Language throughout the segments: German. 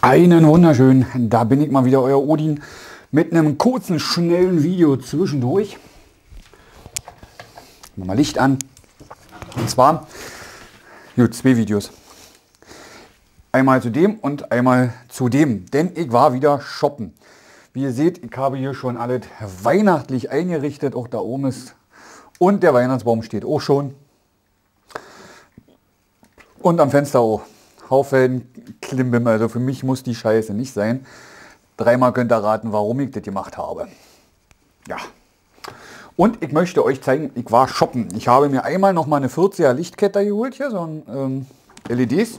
Einen wunderschönen, da bin ich mal wieder, euer Odin, mit einem kurzen, schnellen Video zwischendurch. Mal Licht an. Und zwar, gut, zwei Videos. Einmal zu dem und einmal zu dem, denn ich war wieder shoppen. Wie ihr seht, ich habe hier schon alles weihnachtlich eingerichtet, auch da oben ist. Und der Weihnachtsbaum steht auch schon. Und am Fenster auch. Haufen Klimbim, also für mich muss die Scheiße nicht sein. Dreimal könnt ihr raten, warum ich das gemacht habe. Ja. Und ich möchte euch zeigen, ich war shoppen. Ich habe mir einmal noch mal eine 40er Lichtkette geholt, hier so ein LEDs.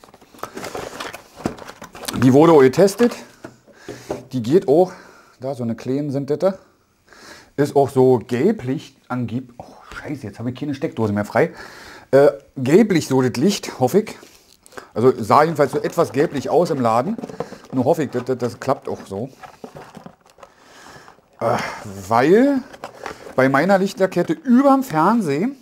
Die wurde auch getestet. Die geht auch, da so eine kleinen sind das. Ist auch so gelblich angeblich. Oh Scheiße, jetzt habe ich keine Steckdose mehr frei. Gelblich so das Licht, hoffe ich. Also sah jedenfalls so etwas gelblich aus im Laden. Nur hoffe ich, das klappt auch so. Weil bei meiner Lichterkette überm Fernsehen,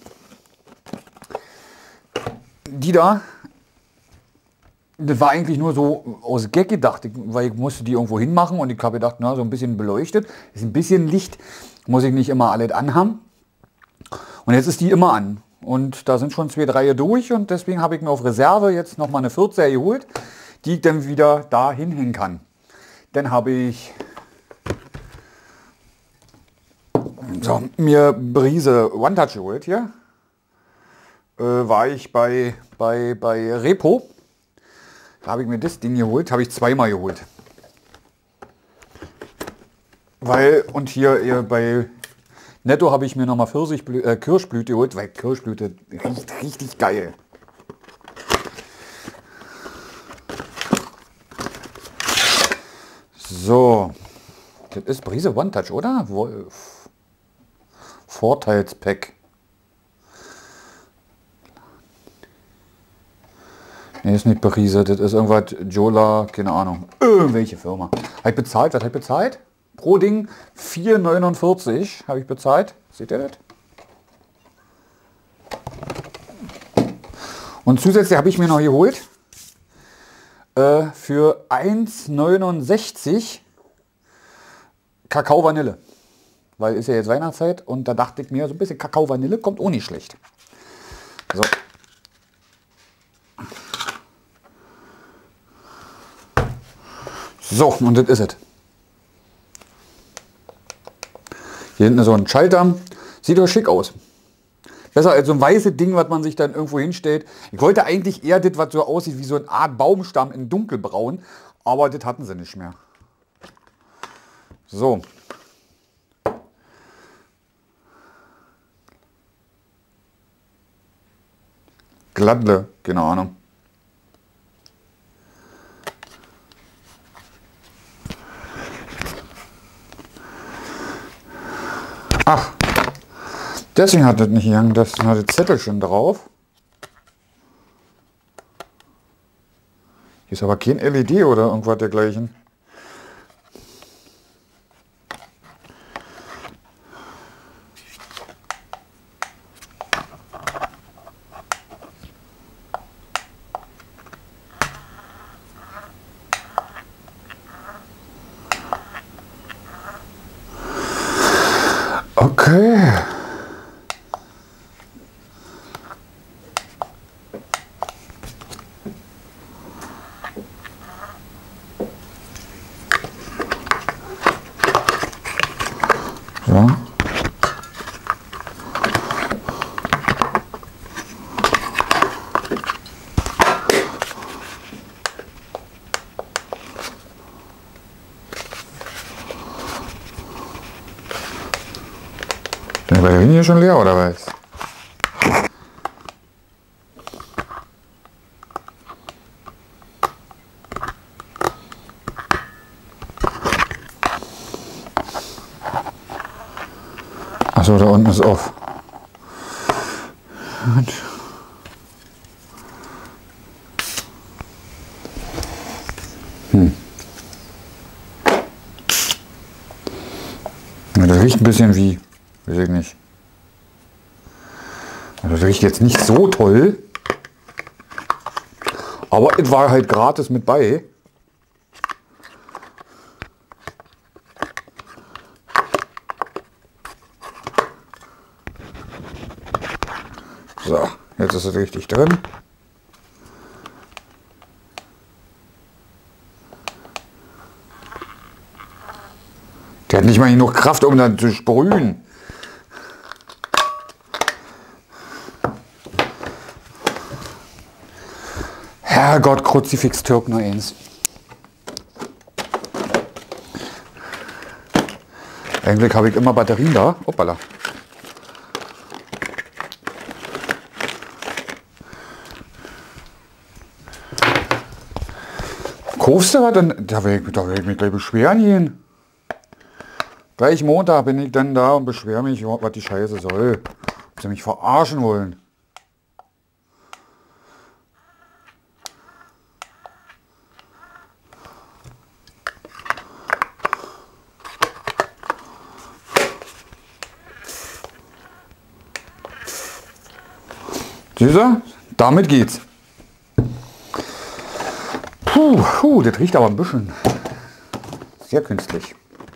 die da, das war eigentlich nur so aus Gag gedacht, weil ich musste die irgendwo hinmachen und ich habe gedacht, na, so ein bisschen beleuchtet, ist ein bisschen Licht, muss ich nicht immer alles anhaben. Und jetzt ist die immer an. Und da sind schon 2, 3 durch und deswegen habe ich mir auf Reserve jetzt noch mal eine 40er geholt, die ich dann wieder da hinhängen kann. Dann habe ich so, mir Brise One Touch geholt hier. War ich bei Repo. Da habe ich mir das Ding geholt, habe ich zweimal geholt. Weil, und hier bei Netto habe ich mir nochmal Kirschblüte geholt, weil Kirschblüte riecht richtig geil. So, das ist Brise One Touch, oder? Vorteilspack. Ne, ist nicht Brise, das ist irgendwas Jola, keine Ahnung. Welche Firma? Habe ich bezahlt? Was habe ich bezahlt? Pro Ding 4,49 habe ich bezahlt. Seht ihr das? Und zusätzlich habe ich mir noch geholt für 1,69 Kakao Vanille. Weil ist ja jetzt Weihnachtszeit und da dachte ich mir, so ein bisschen Kakao Vanille kommt auch nicht schlecht. So. So, und das ist es. Hier hinten ist so ein Schalter. Sieht doch schick aus. Besser als so ein weißes Ding, was man sich dann irgendwo hinstellt. Ich wollte eigentlich eher das, was so aussieht wie so eine Art Baumstamm in dunkelbraun. Aber das hatten sie nicht mehr. So. Glattle, keine Ahnung. Ach, deswegen hat das nicht gegangen, das hatte Zettel schon drauf. Hier ist aber kein LED oder irgendwas dergleichen. Okay. So. Bin ich bei der Linie schon leer oder was? Achso, da unten ist off. Ja, das riecht ein bisschen wie, weiß ich nicht. Also das riecht jetzt nicht so toll, aber es war halt gratis mit bei. So, jetzt ist es richtig drin. Der hat nicht mal genug Kraft, um dann zu sprühen. Herrgott, Kruzifix Türk nur eins. Eigentlich habe ich immer Batterien da. Hoppala. Kaufst du was? Da will ich mich gleich beschweren gehen. Gleich Montag bin ich dann da und beschwere mich, was die Scheiße soll. Ob sie mich verarschen wollen. Siehst du? Damit geht's. Puh, das riecht aber ein bisschen sehr künstlich.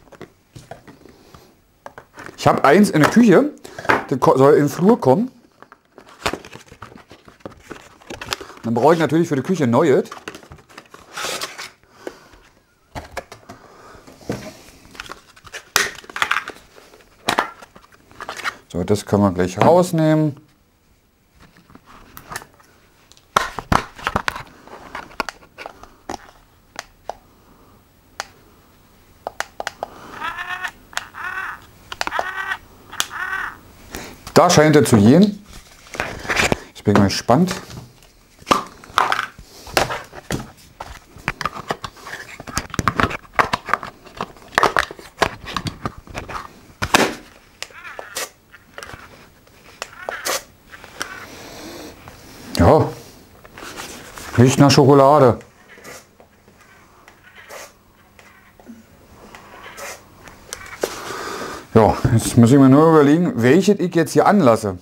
Ich habe eins in der Küche, das soll in den Flur kommen. Dann brauche ich natürlich für die Küche ein neues. So, das können wir gleich rausnehmen. Da scheint er zu gehen. Ich bin mal gespannt. Ja, riecht nach Schokolade. Ja, jetzt muss ich mir nur überlegen, welches ich jetzt hier anlasse.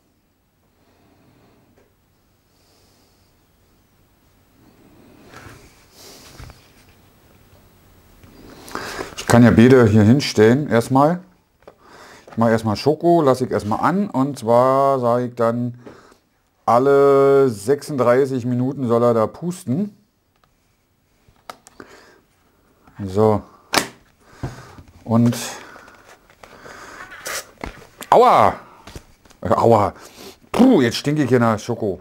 Ich kann ja beide hier hinstellen erstmal. Ich mache erstmal Schoko, lasse ich erstmal an und zwar sage ich dann, alle 36 Minuten soll er da pusten. So. Und aua! Aua! Puh, jetzt stinke ich hier nach Schoko.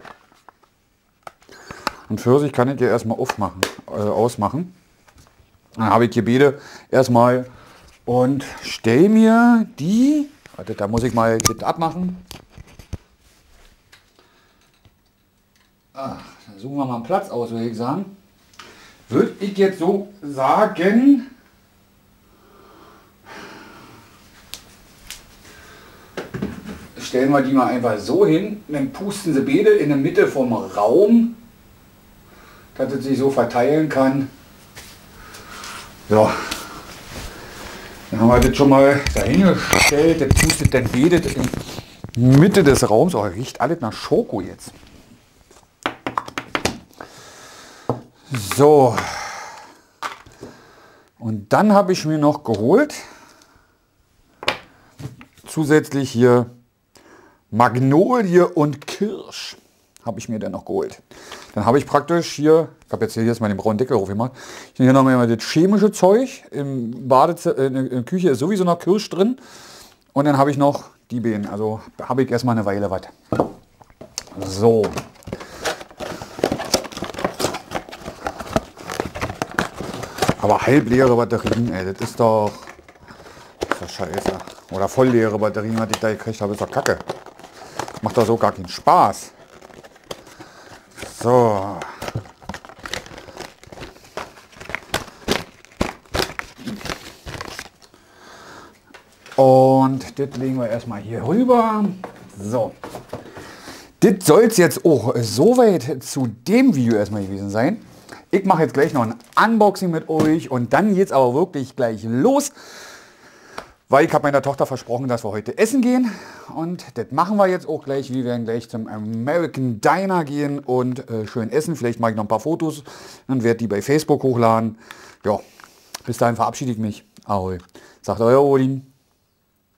Und Pfirsich kann ich hier erstmal ausmachen. Dann habe ich hier beide erstmal und stelle mir die, warte, da muss ich mal das abmachen. Ach, dann suchen wir mal einen Platz aus, würde ich sagen. Würde ich jetzt so sagen, stellen wir die mal einfach so hin, dann pusten sie beide in der Mitte vom Raum, dass es sich so verteilen kann. So, dann haben wir das schon mal dahingestellt, das pustet dann beide in der Mitte des Raums. Oh, riecht alles nach Schoko jetzt. So, und dann habe ich mir noch geholt, zusätzlich hier Magnolie und Kirsch habe ich mir dann noch geholt. Dann habe ich praktisch hier, ich habe jetzt hier mal den braunen Deckel drauf gemacht, hier noch mal das chemische Zeug, im Badezimmer, in der Küche ist sowieso noch Kirsch drin und dann habe ich noch die Beeren, also habe ich erstmal eine Weile was. So. Aber halbleere Batterien, ey, das ist doch scheiße. Oder vollleere Batterien, was ich da gekriegt habe, ist doch kacke. Macht doch so gar keinen Spaß. So. Und das legen wir erstmal hier rüber. So. Das soll es jetzt auch soweit zu dem Video erstmal gewesen sein. Ich mache jetzt gleich noch ein Unboxing mit euch und dann geht es aber wirklich gleich los. Weil ich habe meiner Tochter versprochen, dass wir heute essen gehen. Und das machen wir jetzt auch gleich. Wir werden gleich zum American Diner gehen und schön essen. Vielleicht mache ich noch ein paar Fotos und werde die bei Facebook hochladen. Ja, bis dahin verabschiede ich mich. Ahoi. Sagt euer Odin.